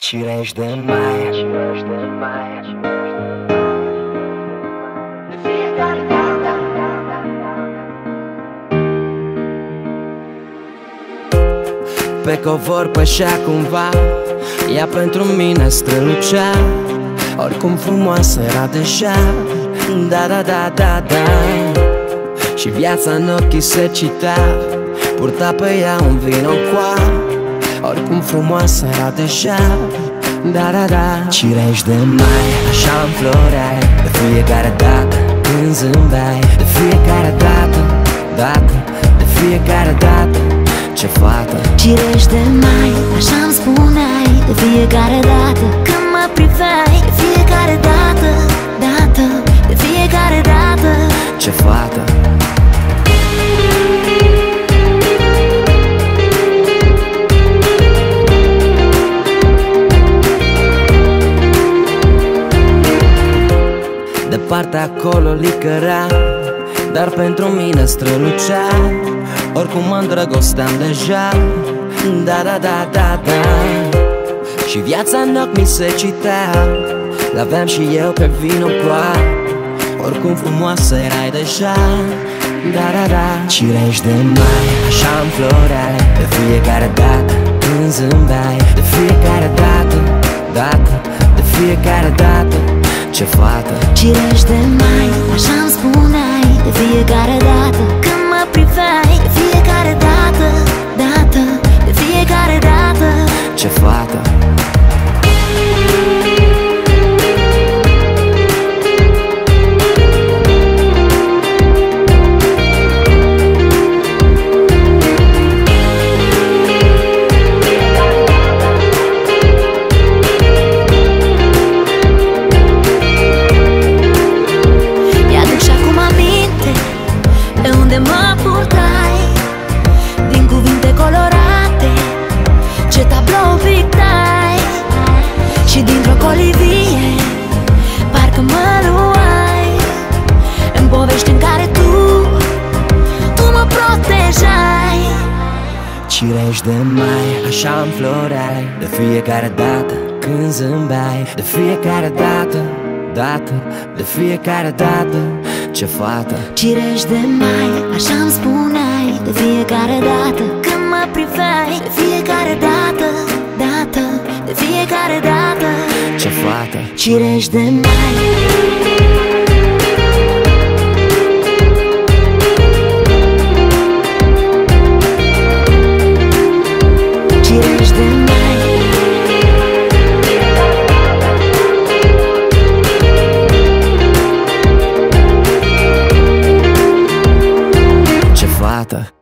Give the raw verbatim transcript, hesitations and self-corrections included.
Cireș de mai, cireș de mai. De fiecare dată pe covor pășea cumva, ea pentru mine strălucea. Oricum frumoasă era deja, da, da, da, da, da. Și viața în ochii se citea, purta pe ea un vino coa. Oricum frumoasă era deja, da, da, da. Cireș de mai, așa înfloreai de fiecare dată când zâmbeai. De fiecare dată, dată, de fiecare dată. Ce fată! Cireș de mai, așa-mi spuneai de fiecare dată când mă priveai. De fiecare dată, dată, de fiecare dată. Ce fată! Departe acolo licărea, dar pentru mine strălucea. Oricum mă îndrăgosteam deja, da, da, da, da, da. Și viața în ochi mi se citea, l-aveam și eu pe vino coa. Oricum frumoasă erai deja, da, da, da. Cireș de mai, așa înfloreai de fiecare dată când zâmbeai. De fiecare dată, dată, de fiecare dată. Ce fată! Cireș de mai, așa-mi spuneai de fiecare dată când mă priveai. De fiecare dată, dată, de fiecare dată. Ce fată! Mă purtai din cuvinte colorate, ce tablou pictai. Și dintr-o colivie parcă mă luai în povești în care tu, tu mă protejai. Cireș de mai, așa înfloreai de fiecare dată când zâmbeai. De fiecare dată, dată, de fiecare dată. Ce fată! Cireș de mai, așa-mi spuneai de fiecare dată când mă priveai. De fiecare dată, dată, de fiecare dată. Ce fată! Cireș de mai. Cireș de mai. Ce fată!